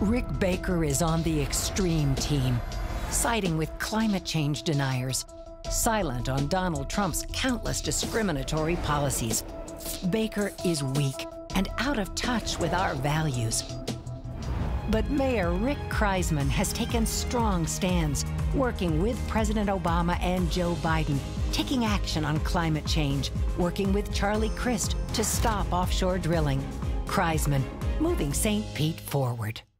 Rick Baker is on the extreme team, siding with climate change deniers, silent on Donald Trump's countless discriminatory policies. Baker is weak and out of touch with our values. But Mayor Rick Kreisman has taken strong stands, working with President Obama and Joe Biden, taking action on climate change, working with Charlie Crist to stop offshore drilling. Kreisman, moving St. Pete forward.